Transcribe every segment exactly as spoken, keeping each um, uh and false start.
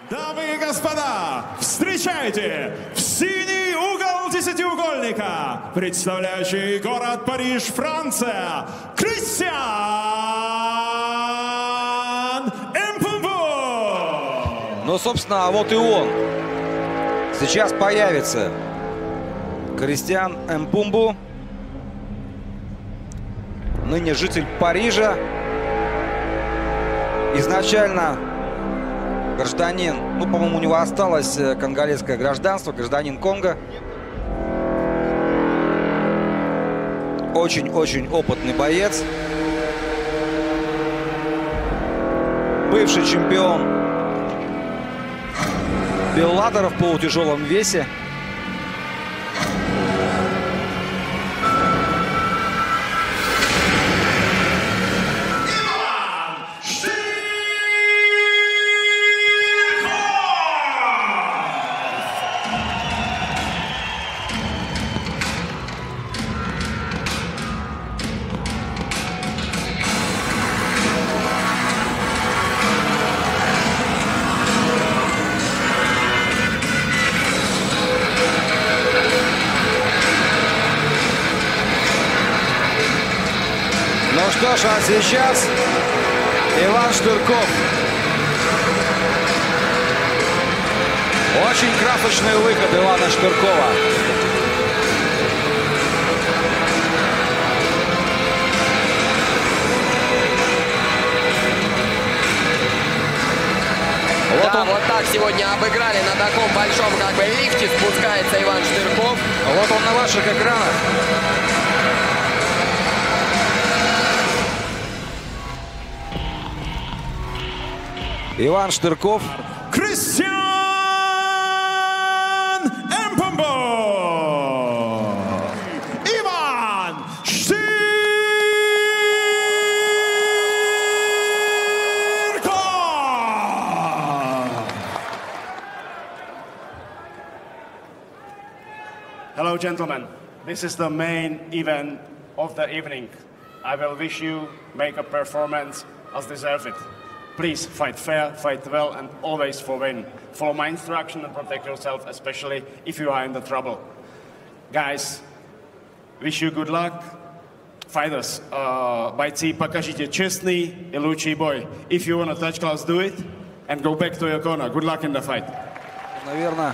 Дамы и господа, встречайте в синий угол десятиугольника, представляющий город Париж, Франция, Кристиан Мпумбу! Ну, собственно, а вот и он. Сейчас появится Кристиан Мпумбу, ныне житель Парижа. Изначально гражданин, ну, по-моему, у него осталось конголезское гражданство, гражданин Конго. Очень-очень опытный боец. Бывший чемпион Беллатора в полутяжелом весе. Ну что ж, а сейчас Иван Штырков. Очень красочный выход Ивана Штыркова. Вот, да, он. Вот так сегодня обыграли на таком большом как бы лифте спускается Иван Штырков. Вот он на ваших экранах. Иван Штырков. Кристиан Мпумбу! Иван Штырков! Hello, gentlemen. This is the main event of the evening. I will wish you make a performance as deserve it. Please fight fair, fight well, and always for win. Follow my instruction and protect yourself, especially if you are in the trouble. Guys, wish you good luck. Fighters, uh, бойцы, покажите честный и лучший бой. If you want to touch gloves, do it, and go back to your corner. Good luck in the fight. Наверное,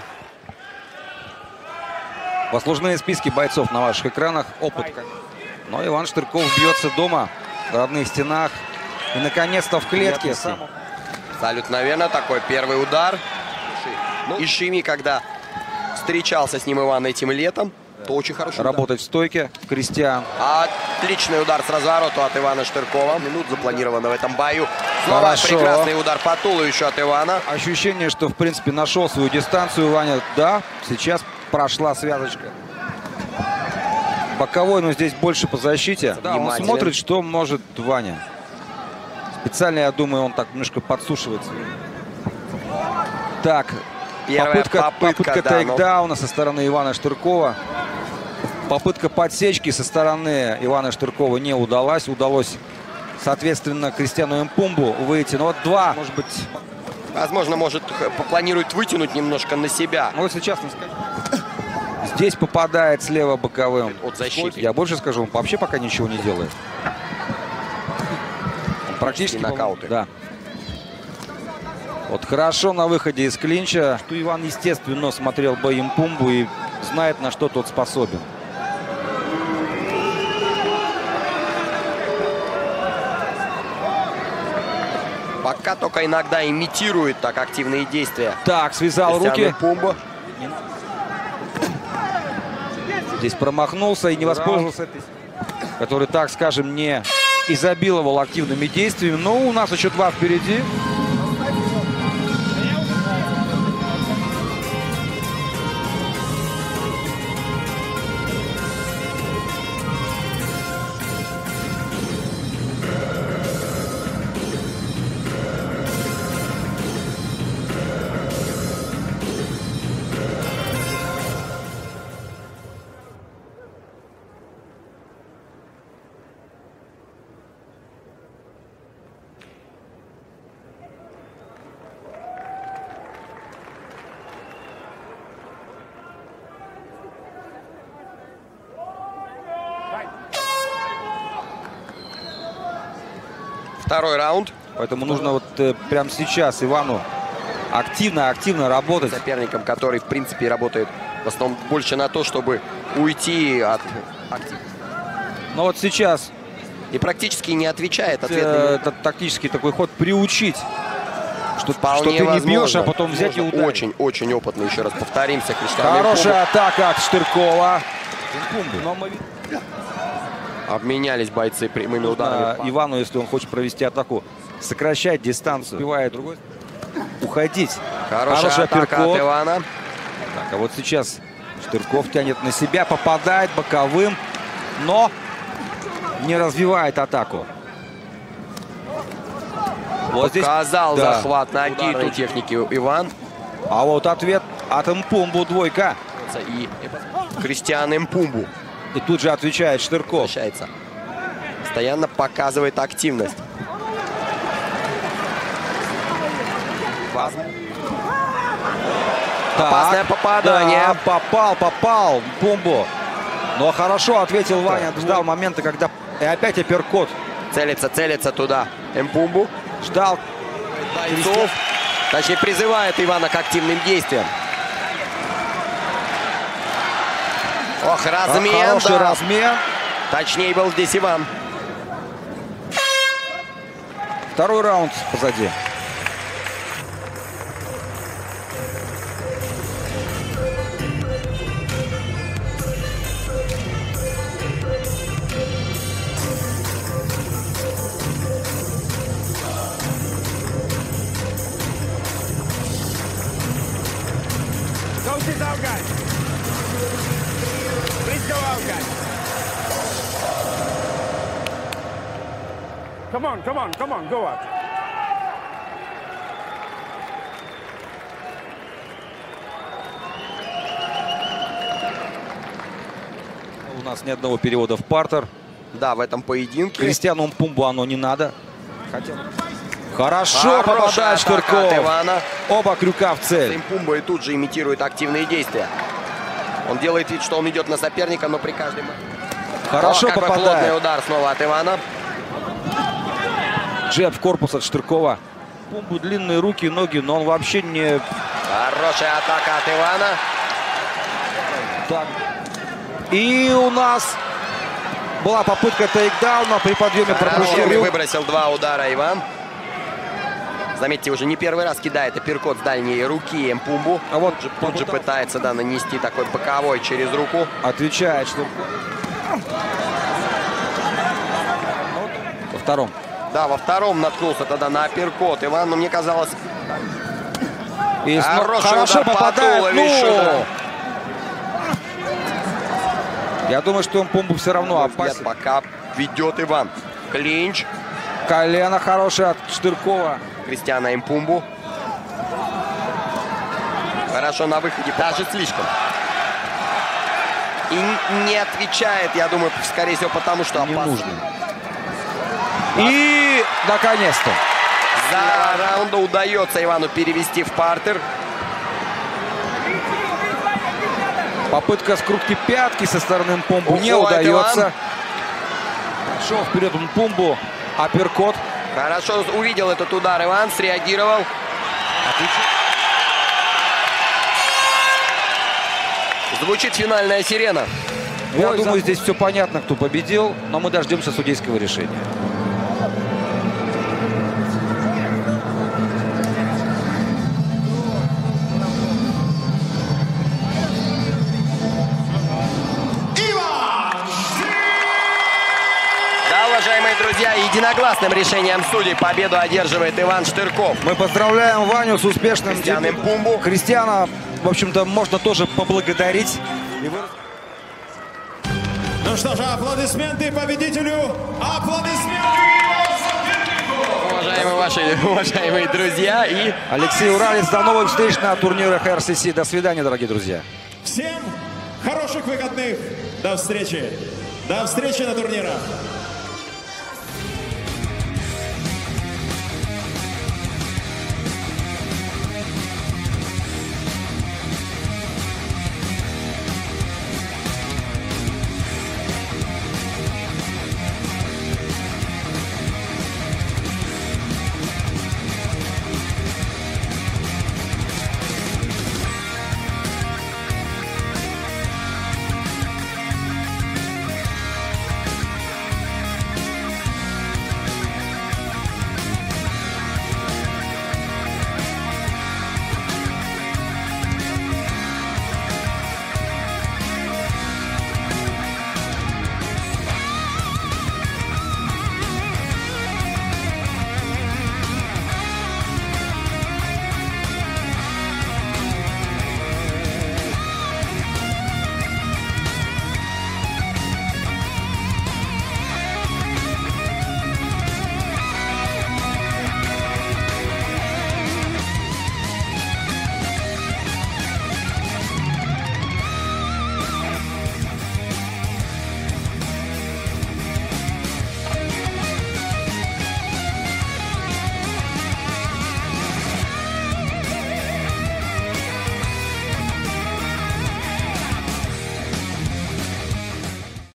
послужные списки бойцов на ваших экранах. Опыт. Но Иван Штырков бьется дома, в родных стенах. И, наконец-то, в клетке. Абсолютно верно. Такой первый удар. Ну, Ишими, когда встречался с ним Иван этим летом, то очень хорошо. Работать в стойке. Кристиан. Отличный удар с развороту от Ивана Штыркова. Минут запланировано в этом бою. Снова хорошо. Прекрасный удар по туловищу от Ивана. Ощущение, что, в принципе, нашел свою дистанцию Ваня. Да, сейчас прошла связочка. Боковой, но здесь больше по защите. Да, он смотрит, что может Ваня. Специально, я думаю, он так немножко подсушивается. Так, Первая попытка, попытка, попытка да, тейкдауна но... со стороны Ивана Штыркова. Попытка подсечки со стороны Ивана Штыркова не удалась. Удалось, соответственно, Кристиану Мпумбу выйти. Но вот два, может быть... Возможно, может, планирует вытянуть немножко на себя. Ну, вот сейчас... Здесь попадает слева боковым. От защиты. Я больше скажу, он вообще пока ничего не делает. Практически нокауты. Да. Вот хорошо на выходе из клинча. Что Иван, естественно, смотрел бой Мпумбу и знает, на что тот способен. Пока только иногда имитирует так активные действия. Так, связал руки. Мпумбу. Здесь промахнулся и не воспользовался этой, который, так скажем, не изобиловал активными действиями. Но у нас еще два впереди. Второй раунд. Поэтому нужно вот э, прямо сейчас Ивану активно-активно работать. Соперником, который, в принципе, работает в основном больше на то, чтобы уйти от активности. Но вот сейчас И практически не отвечает э, ответный. этот тактический такой ход приучить, что, Вполне что ты не возможно. бьешь, а потом взять и Можно. ударить. Очень-очень опытный, еще раз повторимся, Криштиану Хорошая атака от Штыркова. Но мы Обменялись бойцы прямыми ударами. нужно Ивану, если он хочет провести атаку, сокращать дистанцию, успевает другой, уходить. Хорошая Хороший атака апперкот. от Ивана. Так, а вот сейчас Штырков тянет на себя, попадает боковым, но не развивает атаку. Вот здесь Показал да, захват ноги ударной тут техники Иван. А вот ответ от Мпумбу двойка. И Кристиан Мпумбу И тут же отвечает Штырков. возвращается. Постоянно показывает активность. Так, Опасное попадание. Да, попал, попал Мпумбу. Но хорошо ответил Ваня. Ждал момента, когда... И опять апперкот. Целится, целится туда Мпумбу. Ждал. Бойцов. Точнее, призывает Ивана к активным действиям. Ох, размен. Хороший Да. размен. Точнее был здесь Иван. Второй раунд позади. Coaches out, guys. Please go out, guys. Come on, come on, come on, go out. У нас ни одного перевода в партер. Да, в этом поединке. Кристиану Мпумбу оно не надо. Хотел. Хорошо Хорошая попадает атака от Штырков. Ивана. Оба крюка в цель. Мпумба и тут же имитирует активные действия. Он делает вид, что он идет на соперника, но при каждом... Хорошо О, какой плотный попадает. удар снова от Ивана. Джеб в корпус от Штыркова. Мпумбу длинные руки, ноги, но он вообще не... Хорошая атака от Ивана. Так. И у нас была попытка тейкдауна при подъеме Хорошо пропустил. выбросил два удара Иван. Заметьте, уже не первый раз кидает апперкот с дальней руки Мпумбу. А вот Тут же пытается, да, нанести такой боковой через руку. отвечает Штырков. Во втором. Да, во втором наткнулся тогда на апперкот Иван, но мне казалось... И сно- Хороший хорошо удар по попадает. туловищу, Ну! да. Я думаю, что Мпумбу все равно На мой взгляд, опасен. пока ведет Иван. Клинч. Колено хорошее от Штыркова. Кристиана Мпумбу. Хорошо на выходе, даже слишком. И не отвечает, я думаю, скорее всего, потому что Не опасно. нужно. И, наконец-то. За раунда удается Ивану перевести в партер. Попытка скрутки пятки со стороны Мпумбу не Уходит удается. Иван. Шел вперед Мпумбу. Апперкот. Хорошо увидел этот удар Иван, среагировал. Звучит финальная сирена. Я Ой, думаю, за- здесь все понятно, кто победил, но мы дождемся судейского решения. Да, уважаемые друзья, единогласным решением судей победу одерживает Иван Штырков. Мы поздравляем Ваню с успешным Кристиан дебютом. Мпумбу. Кристиана, в общем-то, можно тоже поблагодарить. И вы- Ну что же, аплодисменты победителю. Аплодисменты его сопернику. Уважаемые ваши, уважаемые друзья, и Алексей Уралец, до новых встреч на турнирах эр си си. До свидания, дорогие друзья. Всем хороших выходных. До встречи. До встречи на турнирах.